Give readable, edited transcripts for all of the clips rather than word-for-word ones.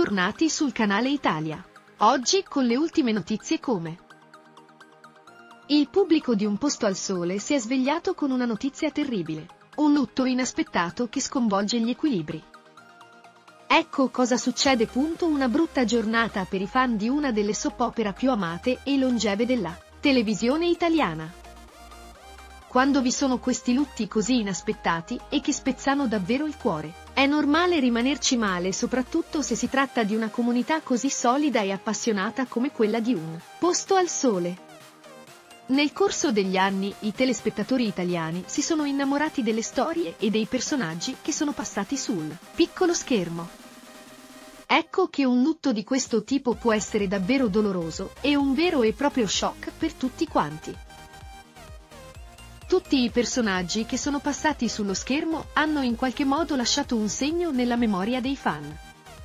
Bentornati sul canale Italia. Oggi con le ultime notizie come il pubblico di Un posto al sole si è svegliato con una notizia terribile. Un lutto inaspettato che sconvolge gli equilibri. Ecco cosa succede. Una brutta giornata per i fan di una delle soap opera più amate e longeve della televisione italiana. Quando vi sono questi lutti così inaspettati e che spezzano davvero il cuore, è normale rimanerci male, soprattutto se si tratta di una comunità così solida e appassionata come quella di Un posto al sole. Nel corso degli anni, i telespettatori italiani si sono innamorati delle storie e dei personaggi che sono passati sul piccolo schermo. Ecco che un lutto di questo tipo può essere davvero doloroso e un vero e proprio shock per tutti quanti. Tutti i personaggi che sono passati sullo schermo hanno in qualche modo lasciato un segno nella memoria dei fan.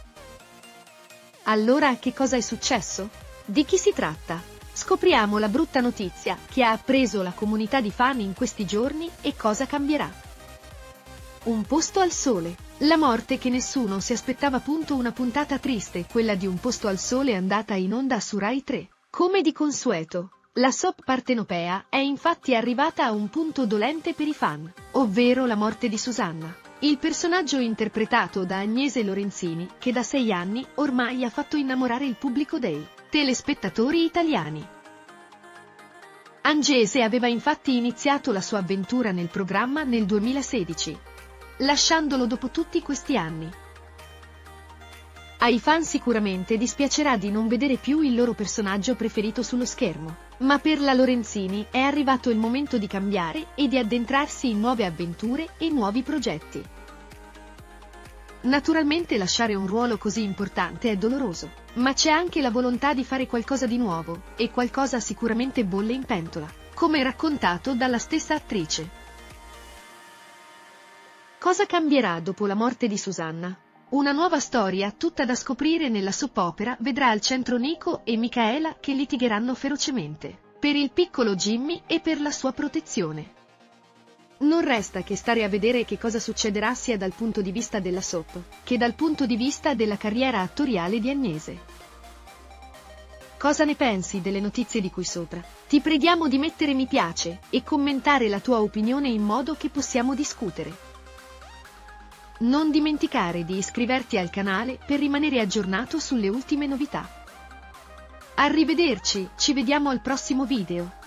Allora, che cosa è successo? Di chi si tratta? Scopriamo la brutta notizia che ha appreso la comunità di fan in questi giorni e cosa cambierà. Un posto al sole. La morte che nessuno si aspettava. Una puntata triste, quella di Un posto al sole, andata in onda su Rai 3. Come di consueto, la soap partenopea è infatti arrivata a un punto dolente per i fan, ovvero la morte di Susanna, il personaggio interpretato da Agnese Lorenzini, che da 6 anni ormai ha fatto innamorare il pubblico dei telespettatori italiani. Agnese aveva infatti iniziato la sua avventura nel programma nel 2016, lasciandolo dopo tutti questi anni. Ai fan sicuramente dispiacerà di non vedere più il loro personaggio preferito sullo schermo, ma per la Lorenzini è arrivato il momento di cambiare e di addentrarsi in nuove avventure e nuovi progetti. Naturalmente lasciare un ruolo così importante è doloroso, ma c'è anche la volontà di fare qualcosa di nuovo, e qualcosa sicuramente bolle in pentola, come raccontato dalla stessa attrice. Cosa cambierà dopo la morte di Susanna? Una nuova storia tutta da scoprire nella soap opera vedrà al centro Nico e Micaela che litigheranno ferocemente per il piccolo Jimmy e per la sua protezione. Non resta che stare a vedere che cosa succederà sia dal punto di vista della soap, che dal punto di vista della carriera attoriale di Agnese. Cosa ne pensi delle notizie di qui sopra? Ti preghiamo di mettere mi piace e commentare la tua opinione in modo che possiamo discutere. Non dimenticare di iscriverti al canale per rimanere aggiornato sulle ultime novità. Arrivederci, ci vediamo al prossimo video.